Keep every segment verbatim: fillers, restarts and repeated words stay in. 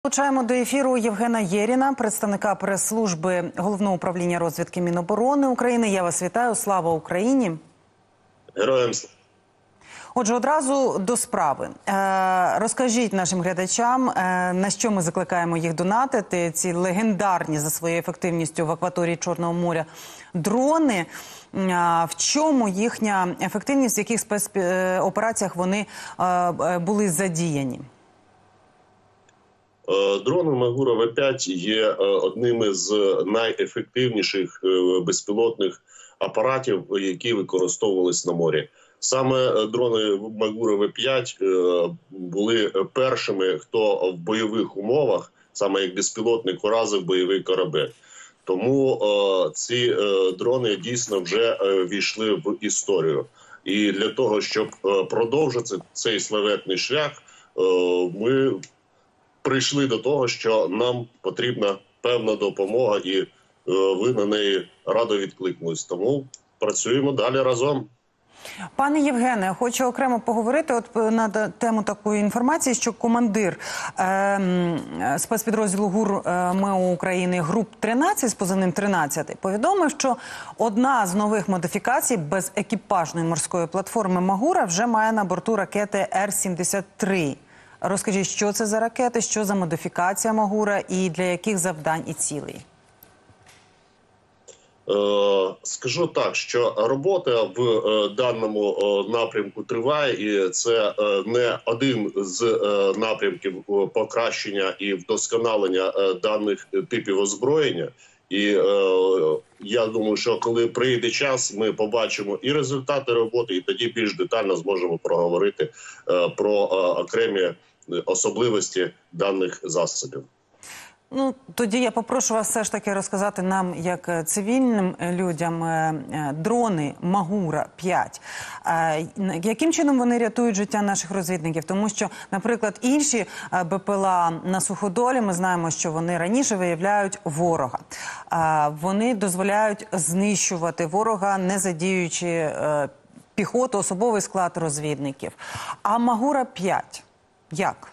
Долучаємо до ефіру Євгена Єріна, представника прес-служби Головного управління розвідки Міноборони України. Я вас вітаю. Слава Україні! Героям слава! Отже, одразу до справи. Е, розкажіть нашим глядачам, е, на що ми закликаємо їх донатити, ці легендарні за своєю ефективністю в акваторії Чорного моря дрони. Е, в чому їхня ефективність, в яких спецопераціях вони е, були задіяні? Дрони Магура В п'ять є одним із найефективніших безпілотних апаратів, які використовувалися на морі. Саме дрони Магура В п'ять були першими, хто в бойових умовах, саме як безпілотник, уразив бойовий корабель. Тому ці дрони дійсно вже війшли в історію. І для того, щоб продовжити цей славетний шлях, ми прийшли до того, що нам потрібна певна допомога, і е, ви на неї радо відкликнулись. Тому працюємо далі разом. Пане Євгене, хочу окремо поговорити от на тему такої інформації, що командир е, спецпідрозділу ГУР е, МЕУ України груп тринадцять з позивним тринадцять повідомив, що одна з нових модифікацій безекіпажної морської платформи Магура вже має на борту ракети Р сімдесят три. Розкажіть, що це за ракети, що за модифікація Магура і для яких завдань і цілей? Е, скажу так, що робота в е, даному е, напрямку триває, і це е, не один з е, напрямків покращення і вдосконалення е, даних типів озброєння. І е, я думаю, що коли прийде час, ми побачимо і результати роботи, і тоді більш детально зможемо проговорити е, про е, окремі особливості даних засобів. Ну, тоді я попрошу вас все ж таки розказати нам, як цивільним людям, дрони Магура п'ять. Яким чином вони рятують життя наших розвідників? Тому що, наприклад, інші БПЛА на суходолі, ми знаємо, що вони раніше виявляють ворога. Вони дозволяють знищувати ворога, не задіючи піхоту, особовий склад розвідників. А Магура п'ять як?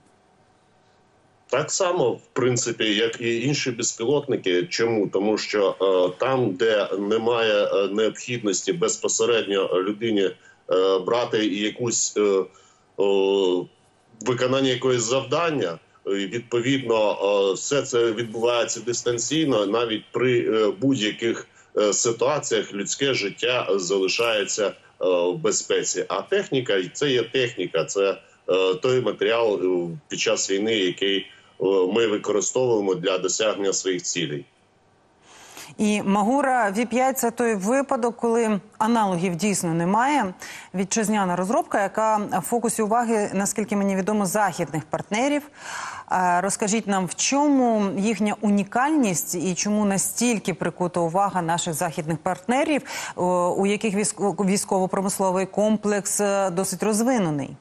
Так само, в принципі, як і інші безпілотники. Чому? Тому що е, там, де немає е, необхідності безпосередньо людині е, брати якусь е, е, виконання якогось завдання, е, відповідно, е, все це відбувається дистанційно, навіть при е, будь-яких е, ситуаціях людське життя залишається е, в безпеці. А техніка – це є техніка, це е, той матеріал е, під час війни, який ми використовуємо для досягнення своїх цілей. І Магура В п'ять – це той випадок, коли аналогів дійсно немає. Вітчизняна розробка, яка в фокусі уваги, наскільки мені відомо, західних партнерів. Розкажіть нам, в чому їхня унікальність і чому настільки прикута увага наших західних партнерів, у яких військово-промисловий комплекс досить розвинений?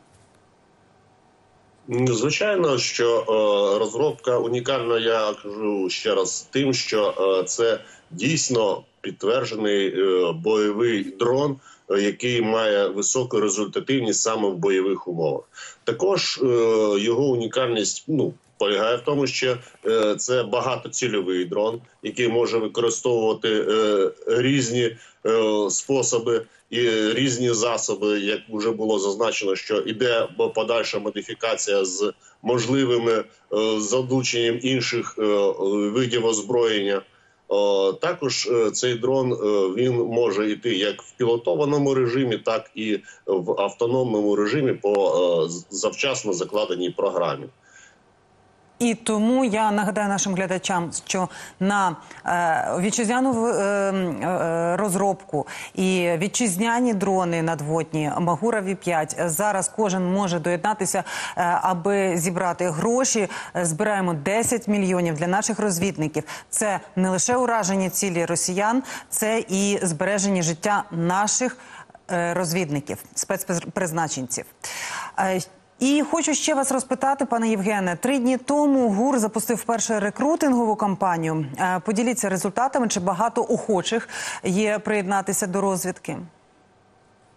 Звичайно, що е, розробка унікальна, я кажу ще раз, тим, що е, це дійсно підтверджений е, бойовий дрон, е, який має високу результативність саме в бойових умовах. Також е, його унікальність, ну, полягає в тому, що е, це багатоцільовий дрон, який може використовувати е, різні е, способи і різні засоби, як вже було зазначено, що іде подальша модифікація з можливими е, залученням інших е, видів озброєння. Е, також е, цей дрон е, він може йти як в пілотованому режимі, так і в автономному режимі по е, завчасно закладеній програмі. І тому я нагадаю нашим глядачам, що на е, вітчизняну е, е, розробку і вітчизняні дрони надводні Магура В п'ять зараз кожен може доєднатися, е, аби зібрати гроші. Збираємо десять мільйонів для наших розвідників. Це не лише ураження цілі росіян, це і збереження життя наших е, розвідників, спецпризначенців. Е, І хочу ще вас розпитати, пане Євгене, три дні тому ГУР запустив вперше рекрутингову кампанію. Поділіться результатами, чи багато охочих є приєднатися до розвідки?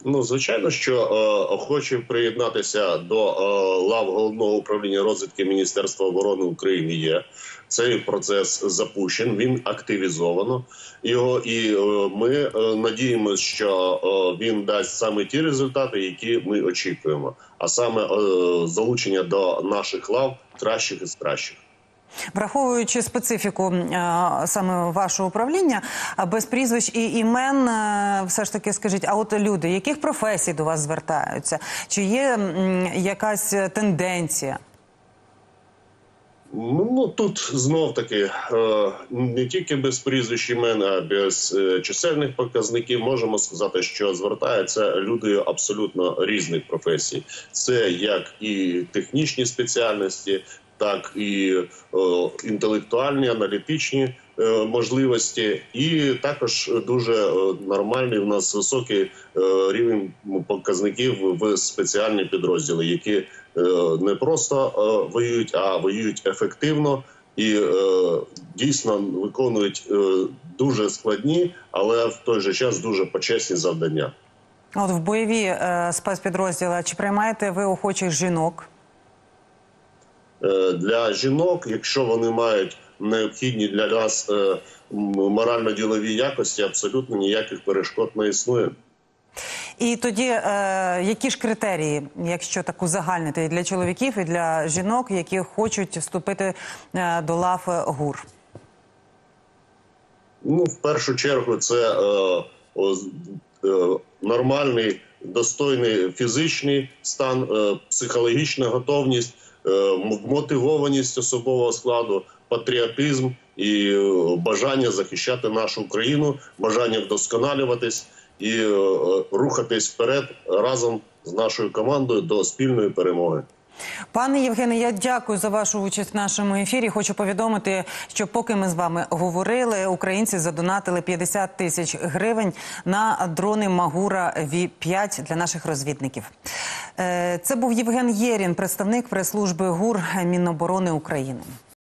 Ну, звичайно, що е, охочі приєднатися до е, лав Головного управління розвідки Міністерства оборони України є. Цей процес запущений, він активізовано його, і е, ми е, надіємося, що е, він дасть саме ті результати, які ми очікуємо, а саме е, залучення до наших лав кращих із кращих. Враховуючи специфіку а, саме вашого управління, а без прізвищ і імен, а, все ж таки скажіть, а от люди, яких професій до вас звертаються? Чи є м, якась тенденція? Ну, тут знов-таки е, не тільки без прізвищ імен, а без е, чисельних показників можемо сказати, що звертаються люди абсолютно різних професій. Це як і технічні спеціальності, так і е, інтелектуальні, аналітичні е, можливості, і також дуже е, нормальний у нас високий е, рівень показників в спеціальні підрозділи, які е, не просто е, воюють, а воюють ефективно і е, дійсно виконують е, дуже складні, але в той же час дуже почесні завдання. От в бойові е, спецпідрозділи, чи приймаєте ви охочих жінок? Для жінок, якщо вони мають необхідні для нас е, морально-ділові якості, абсолютно ніяких перешкод не існує. І тоді, е, які ж критерії, якщо так узагальнити, і для чоловіків, і для жінок, які хочуть вступити е, до лав ГУР? Ну, в першу чергу, це е, о, е, нормальний, достойний фізичний стан, е, психологічна готовність, мотивованість особового складу, патріотизм і бажання захищати нашу країну, бажання вдосконалюватись і рухатись вперед разом з нашою командою до спільної перемоги. Пане Євгене, я дякую за вашу участь в нашому ефірі. Хочу повідомити, що поки ми з вами говорили, українці задонатили п'ятдесят тисяч гривень на дрони Магура Ві п'ять для наших розвідників. Це був Євген Єрін, представник прес-служби ГУР Міноборони України.